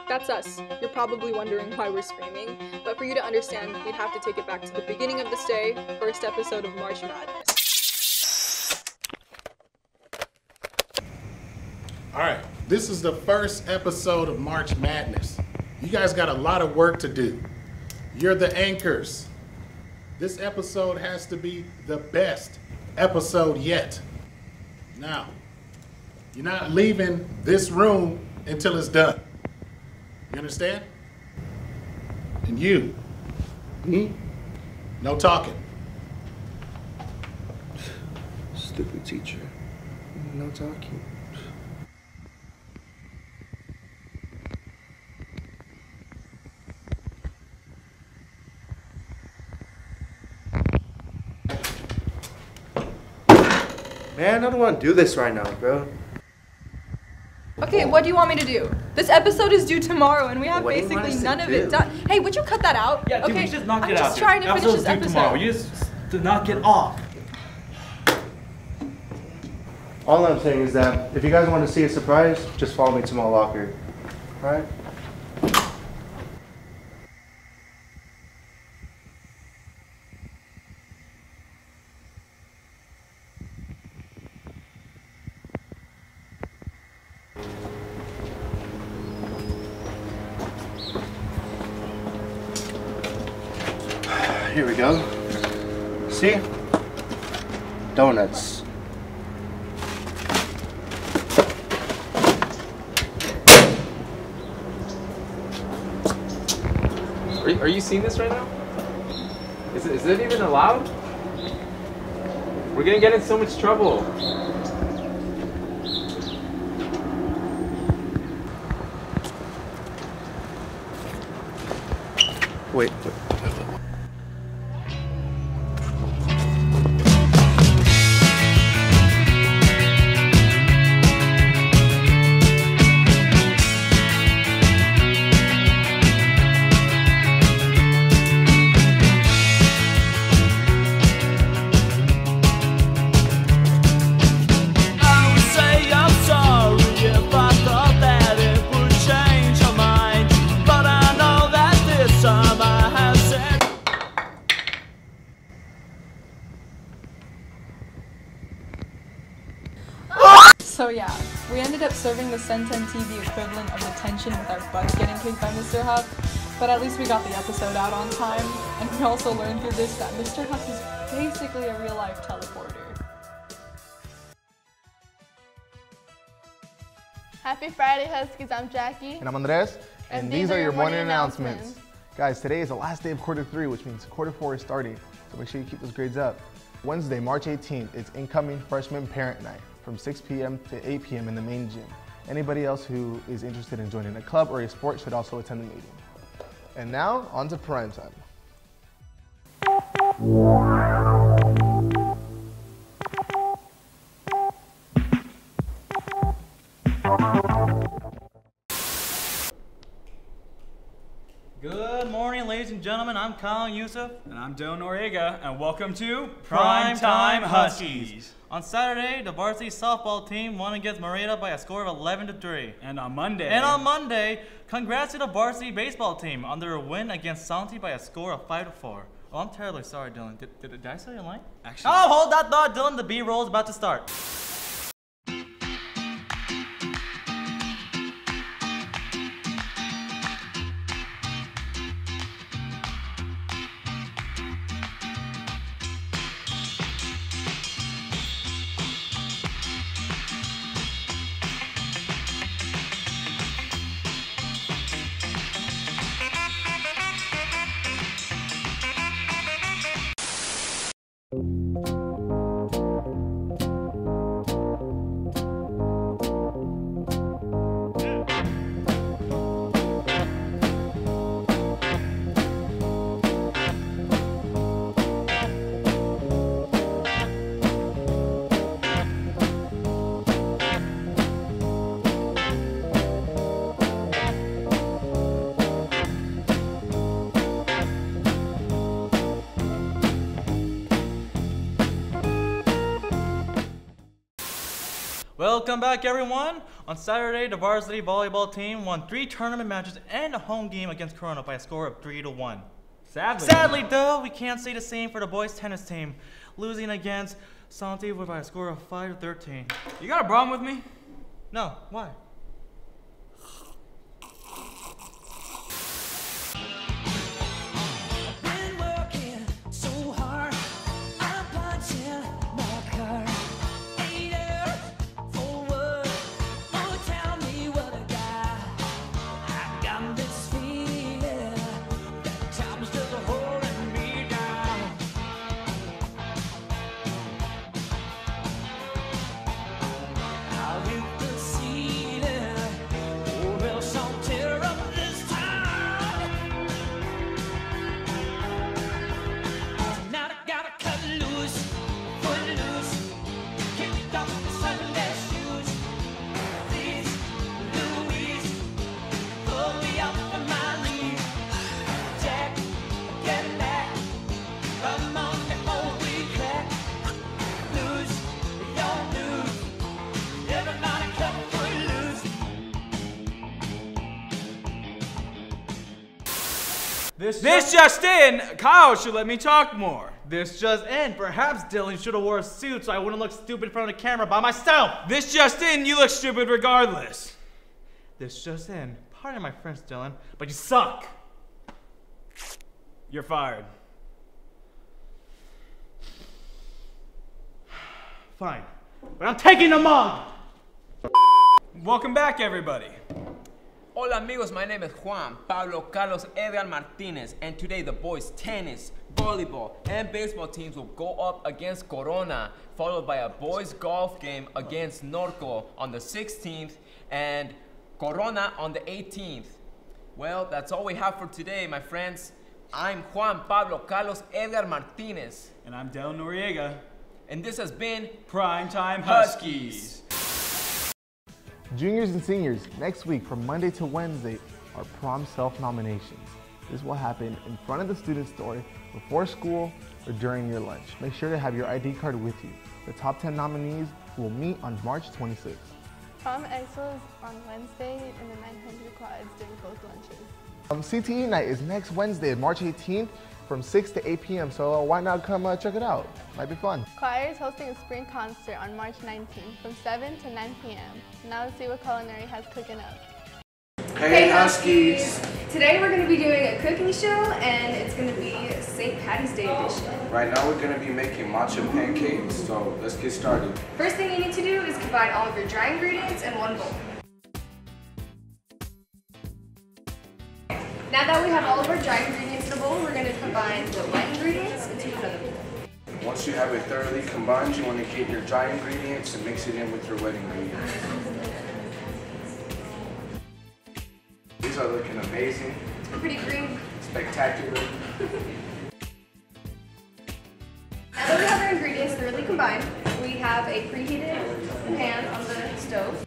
That's us. You're probably wondering why we're screaming, but for you to understand, you'd have to take it back to the beginning of this day, first episode of March Madness. Alright, this is the first episode of March Madness. You guys got a lot of work to do. You're the anchors. This episode has to be the best episode yet. Now, you're not leaving this room until it's done. You understand? And you, no talking. Stupid teacher. No talking. Man, I don't want to do this right now, bro. Okay, what do you want me to do? This episode is due tomorrow and we have What do you want basically us to none of do? it done. Hey, would you cut that out? Yeah, dude, okay, we just knock it I'm out. just trying to finish this due episode. tomorrow. You just to knock it off. All I'm saying is that if you guys want to see a surprise, just follow me to my locker. Alright? Here we go. See? Donuts. Are you seeing this right now? Is it even allowed? We're gonna get in so much trouble. Wait. So yeah, we ended up serving the Cen10 TV equivalent of detention with our butts getting kicked by Mr. Huff, but at least we got the episode out on time, and we also learned through this that Mr. Huff is basically a real-life teleporter. Happy Friday, Huskies. I'm Jackie. And I'm Andres. And these are your morning announcements. Guys, today is the last day of quarter 3, which means quarter 4 is starting. So make sure you keep those grades up. Wednesday, March 18th, it's incoming freshman parent night from 6 p.m. to 8 p.m. in the main gym. Anybody else who is interested in joining a club or a sport should also attend the meeting. And now, on to prime time. Good morning, ladies and gentlemen. I'm Kyle Yusuf. And I'm Dylan Noriega. And welcome to Primetime Huskies. On Saturday, the varsity softball team won against Marita by a score of 11-3. And on Monday, congrats to the varsity baseball team on their win against Santi by a score of 5-4. Oh, I'm terribly sorry, Dylan. Did I say your line? Actually. Oh, hold that thought, Dylan. The B-roll is about to start. Welcome back, everyone. On Saturday, the varsity volleyball team won 3 tournament matches and a home game against Corona by a score of 3-1. Sadly, though, we can't say the same for the boys tennis team, losing against Cen10 by a score of 5-13. You got a problem with me? No, why? This just in, Kyle should let me talk more. This just in, perhaps Dylan should have wore a suit so I wouldn't look stupid in front of the camera by myself. This just in, you look stupid regardless. This just in, pardon my French, Dylan, but you suck. You're fired. Fine, but I'm taking the mug. Welcome back, everybody. Hola amigos, my name is Juan Pablo Carlos Edgar Martinez, and today the boys tennis, volleyball, and baseball teams will go up against Corona, followed by a boys golf game against Norco on the 16th and Corona on the 18th. Well, that's all we have for today, my friends. I'm Juan Pablo Carlos Edgar Martinez. And I'm Del Noriega. And this has been Primetime Huskies. Juniors and seniors, next week from Monday to Wednesday are prom self-nominations. This will happen in front of the student store, before school, or during your lunch. Make sure to have your ID card with you. The top 10 nominees will meet on March 26th. Prom expo is on Wednesday in the 900 quads during both lunches. CTE night is next Wednesday, March 18th from 6 to 8 p.m. So why not come check it out? Might be fun. Choir is hosting a spring concert on March 19th from 7 to 9 p.m. Now let's see what culinary has cooking up. Hey Huskies! Today we're going to be doing a cooking show, and it's going to be St. Patty's Day edition. Right now we're going to be making matcha pancakes, so let's get started. First thing you need to do is combine all of your dry ingredients in one bowl. Now that we have all of our dry ingredients in a bowl, we're going to combine the wet ingredients into another bowl. Once you have it thoroughly combined, you want to get your dry ingredients and mix it in with your wet ingredients. These are looking amazing. They're pretty green. Spectacular. Now that we have our ingredients thoroughly combined, we have a preheated pan on the stove.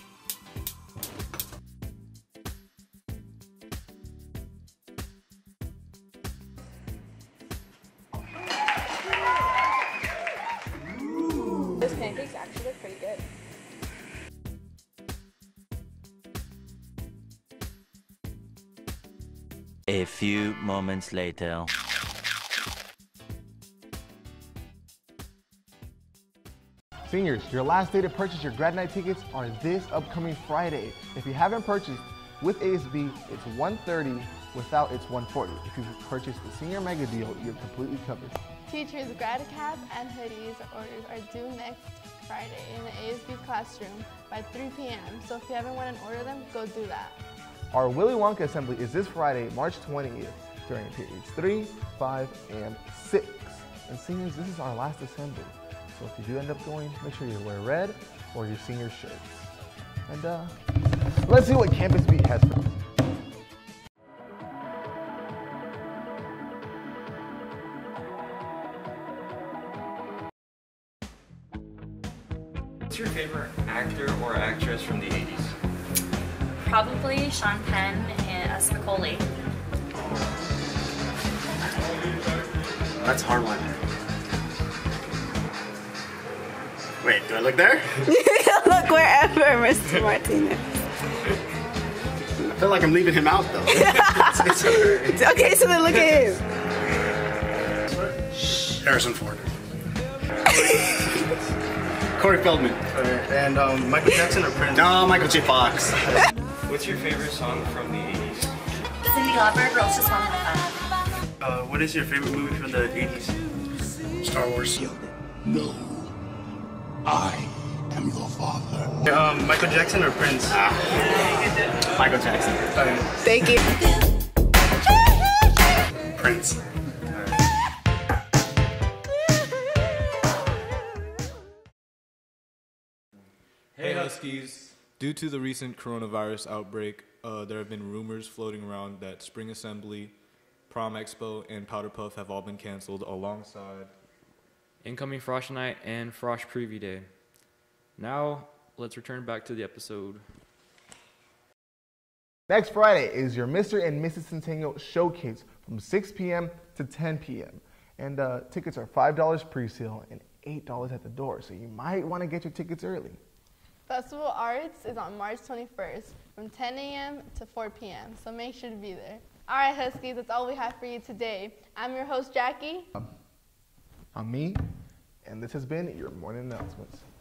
Those pancakes actually look pretty good. A few moments later. Seniors, your last day to purchase your grad night tickets are this upcoming Friday. If you haven't purchased with ASB, it's $130. Without, it's $140. If you purchase the senior mega deal, you're completely covered. Teachers' grad cap and hoodies orders are due next Friday in the ASB classroom by 3 p.m. So if you haven't went and ordered them, go do that. Our Willy Wonka assembly is this Friday, March 20th, during periods 3, 5, and 6. And seniors, this is our last assembly. So if you do end up going, make sure you wear red or your senior shirts. And let's see what Campus Beat has for us. What's your favorite actor or actress from the 80s? Probably Cen10 as Nicole. That's a hard one. Wait, do I look there? Look wherever, Mr. Martinez. I feel like I'm leaving him out though. It's Okay, so then look at him. Harrison Ford. Corey Feldman. And Michael Jackson or Prince? No, Michael J. Fox. What's your favorite song from the 80s? Cindy Lauper, Girls Just Wanted to Fun. What is your favorite movie from the 80s? Star Wars. No, I am your father. Michael Jackson or Prince? Michael Jackson. Thank you. Prince. Hey Huskies! Due to the recent coronavirus outbreak, there have been rumors floating around that Spring Assembly, Prom Expo, and Powder Puff have all been canceled alongside Incoming Frosh Night and Frosh Preview Day. Now, let's return back to the episode. Next Friday is your Mr. and Mrs. Centennial Showcase from 6 p.m. to 10 p.m. And tickets are $5 pre-sale and $8 at the door, so you might want to get your tickets early. Festival Arts is on March 21st from 10 a.m. to 4 p.m., so make sure to be there. All right, Huskies, that's all we have for you today. I'm your host, Jackie. I'm me, and this has been your morning announcements.